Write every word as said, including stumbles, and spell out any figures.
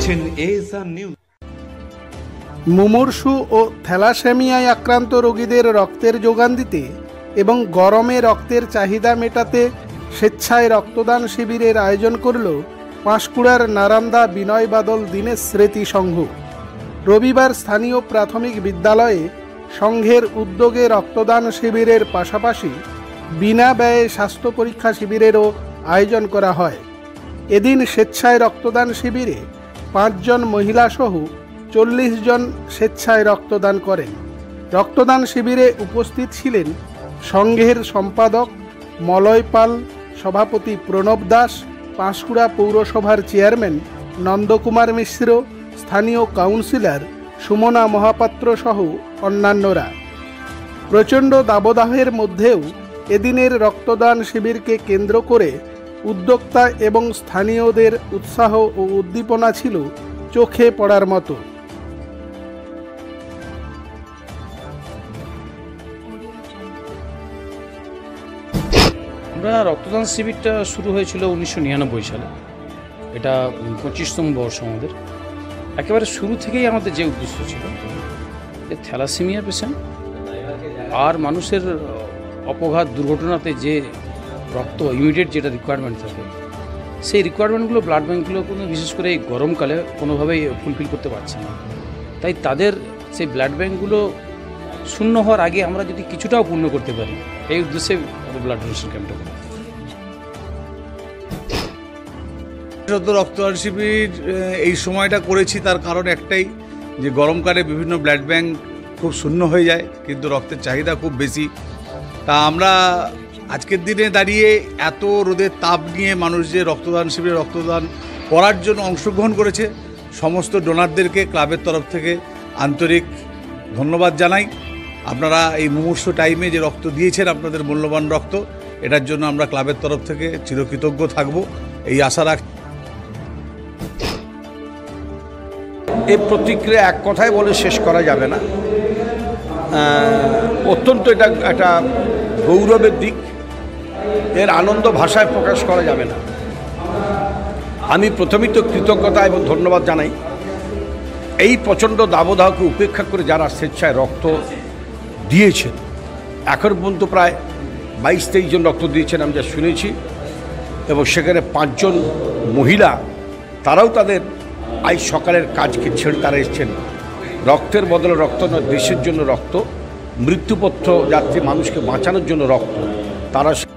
দেখছেন ASR news. মুমূর্ষু ও থ্যালাসেমিয়ায় আক্রান্ত রোগীদের রক্তের যোগান দিতে এবং গরমে রক্তের চাহিদা মেটাতে স্বেচ্ছায় রক্তদান শিবিরের আয়োজন করল পাঁশকুড়ার নারান্দা বিনয় বাদল দীনেশ স্মৃতি সংঘ। রবিবার স্থানীয় প্রাথমিক বিদ্যালয়ে সংঘের উদ্যোগে রক্তদান শিবিরের পাশাপাশি বিনা ব্যয়ে স্বাস্থ্য পরীক্ষা শিবিরেরও আয়োজন করা হয়। এদিন স্বেচ্ছায় রক্তদান শিবিরে পাঁচজন মহিলাসহ চল্লিশ জন স্বেচ্ছায় রক্তদান করেন। রক্তদান শিবিরে উপস্থিত ছিলেন সংঘের সম্পাদক মলয় পাল, সভাপতি প্রণব দাস, পাঁশকুড়া পৌরসভার চেয়ারম্যান নন্দকুমার মিশ্র, স্থানীয় কাউন্সিলর সুমনা মহাপাত্র সহ অন্যান্যরা। প্রচণ্ড দাবদাহের মধ্যেও এদিনের রক্তদান শিবিরকে কেন্দ্র করে উদ্যোক্তা এবং স্থানীয়দের উৎসাহ ও উদ্দীপনা ছিল চোখে পড়ার মতো। আমরা রক্তদান শিবিরটা শুরু হয়েছিল উনিশশো নিরানব্বই সালে। এটা পঁচিশতম বর্ষ আমাদের। একেবারে শুরু থেকেই আমাদের যে উদ্দেশ্য ছিল যে থ্যালাসেমিয়া পেশেন্ট আর মানুষের অপঘাত দুর্ঘটনাতে যে রক্ত ইমিডিয়েট যেটা রিকোয়ারমেন্ট থাকে, সেই রিকোয়ারমেন্টগুলো ব্লাড ব্যাঙ্কগুলো কোনো বিশেষ করে এই গরমকালে কোনোভাবেই ফুলফিল করতে পারছে না। তাই তাদের সেই ব্লাড ব্যাঙ্কগুলো শূন্য হওয়ার আগে আমরা যদি কিছুটাও পূর্ণ করতে পারি, এই উদ্দেশ্যে ব্লাড ডোনেশন ক্যাম্পটা করি। রক্তদান শিবির এই সময়টা করেছি তার কারণ একটাই, যে গরমকালে বিভিন্ন ব্লাড ব্যাঙ্ক খুব শূন্য হয়ে যায়, কিন্তু রক্তের চাহিদা খুব বেশি। তা আমরা আজকের দিনে দাঁড়িয়ে এত রোদের তাপ নিয়ে মানুষ যে রক্তদান শিবিরে রক্তদান করার জন্য অংশগ্রহণ করেছে, সমস্ত ডোনারদেরকে ক্লাবের তরফ থেকে আন্তরিক ধন্যবাদ জানাই। আপনারা এই মুমূর্ষু টাইমে যে রক্ত দিয়েছেন, আপনাদের মূল্যবান রক্ত, এটার জন্য আমরা ক্লাবের তরফ থেকে চিরকৃতজ্ঞ থাকব, এই আশা রাখ। এই প্রতিক্রিয়া এক কথায় বলে শেষ করা যাবে না। অত্যন্ত এটা একটা গৌরবের দিক, এর আনন্দ ভাষায় প্রকাশ করা যাবে না। আমি প্রথমেই তো কৃতজ্ঞতা এবং ধন্যবাদ জানাই এই প্রচণ্ড দাবদাহকে উপেক্ষা করে যারা স্বেচ্ছায় রক্ত দিয়েছেন। এখন পর্যন্ত প্রায় বাইশ তেইশ জন রক্ত দিয়েছেন আমি যা শুনেছি, এবং সেখানে পাঁচজন মহিলা, তারাও তাদের আজ সকালের কাজকে ছেড়ে তারা এসছেন। রক্তের বদলে রক্ত নয়, দেশের জন্য রক্ত, মৃত্যুপথ যাত্রী মানুষকে বাঁচানোর জন্য রক্ত। তারা